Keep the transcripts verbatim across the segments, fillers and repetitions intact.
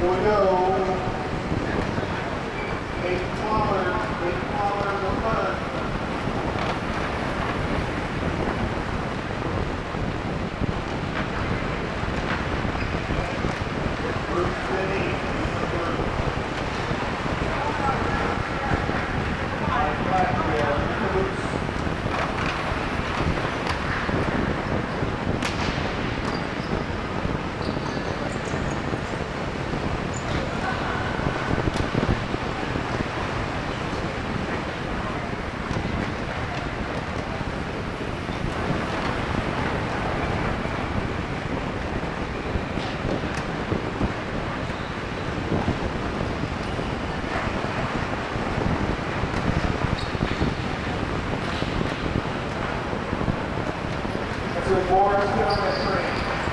we go. Eight kilometers, eight kilometers of fun. Group City. Boris Geometry.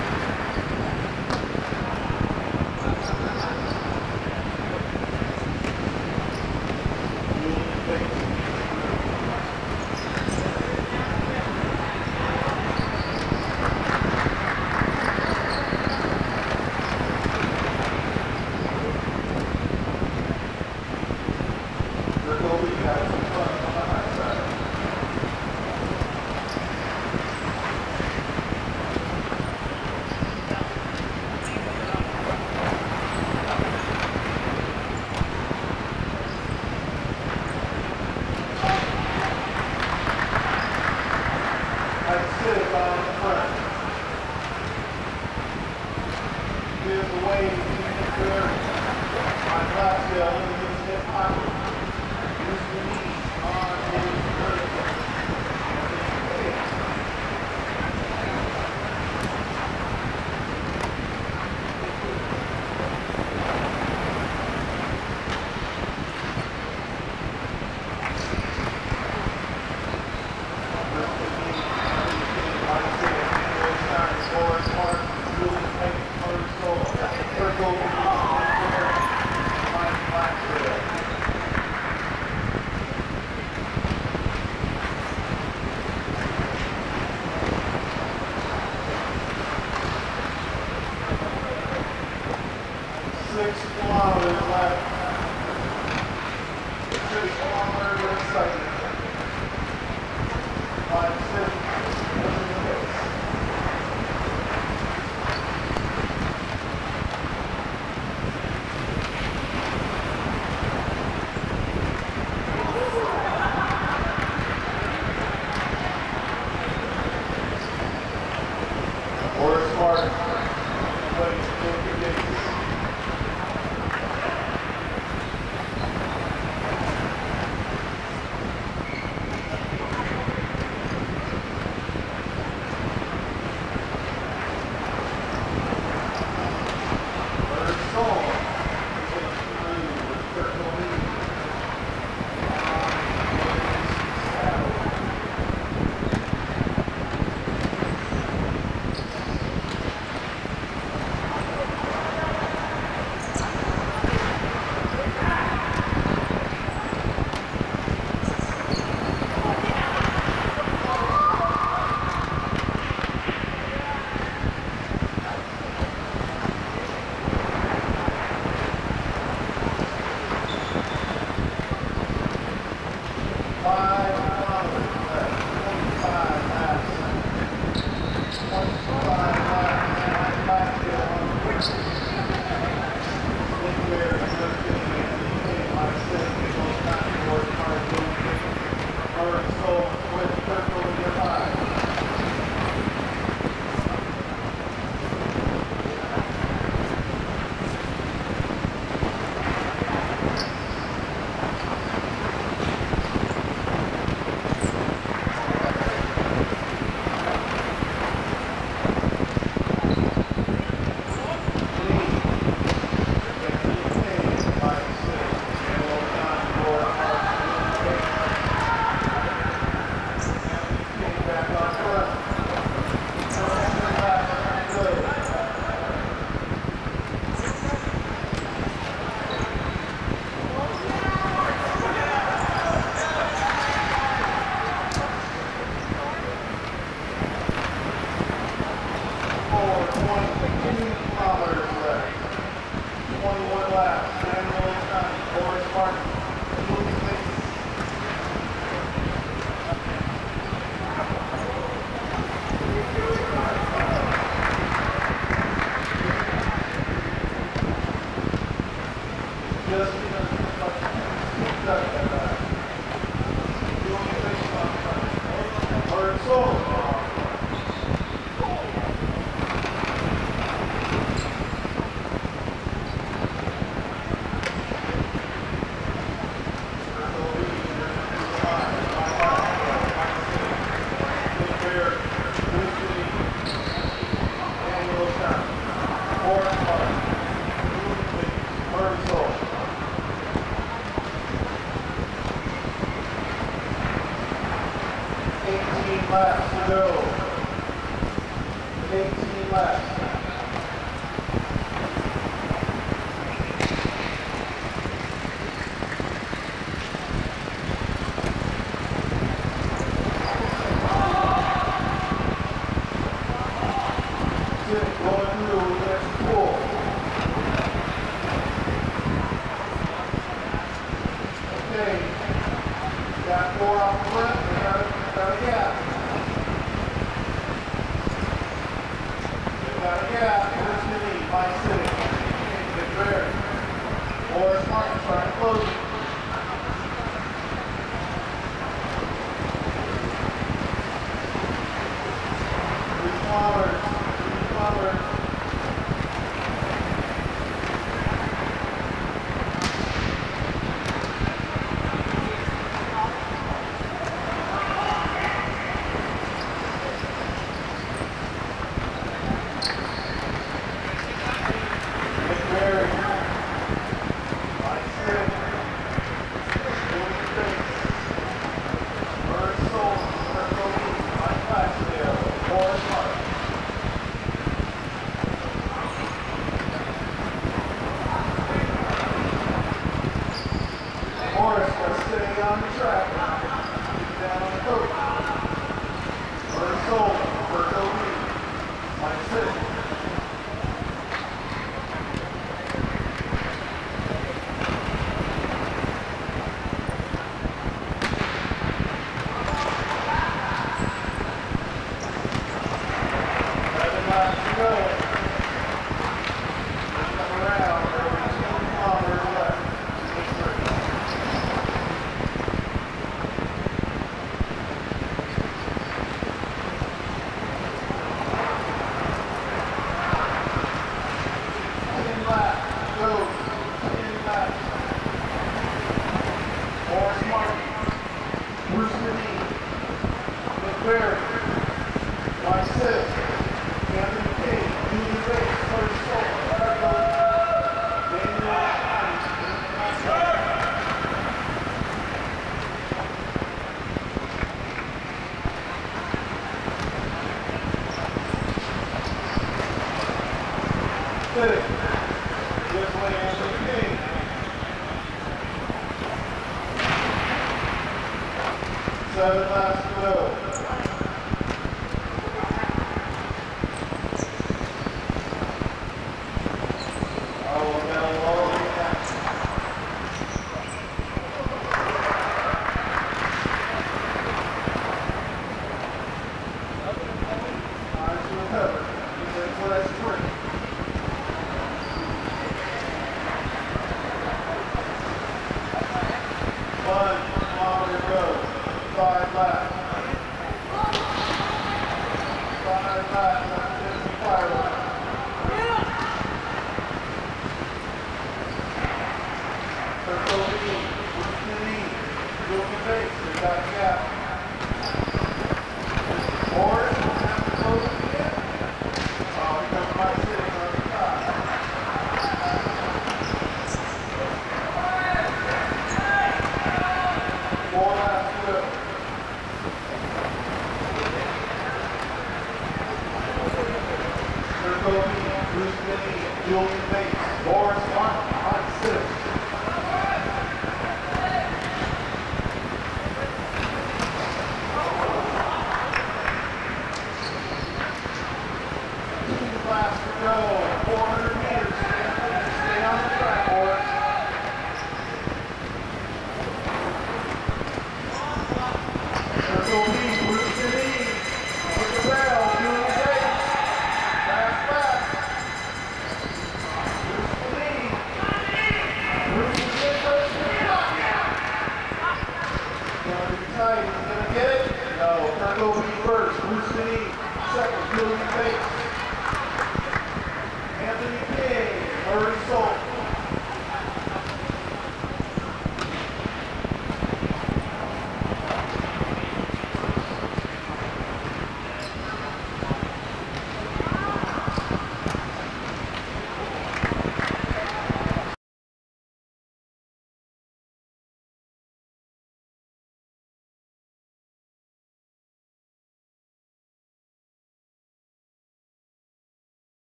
Here's the way to get there. My class, yeah, let me use hip pocket. Use the knees on his vertical. Six kilometers left. Six kilometers in sight. Five, six, seven, six. Or smart. Everybody still good days. Just because it's like, duck that back. Doing a fish on front. Or it's soul. eighteen laps to go. eighteen laps. Going through the next pool. Okay, got four off the front, we got a, got a gap. We got a gap, here's the knee, my city. Get there. Morris Martin trying to close it. Three kilometers, three kilometers. Morris was sitting on the track, down on the coach. Bird sold, bird O B, my city. Seven laps to go. Come around, there will be two kilometers left. Morris Martin, Bruce Lee, McBurry, Mike Sisk, Anthony King, Julie Bates, Curtis Soul, Ergo, Daniel Sisk, this way Anthony King. Seven laps to go.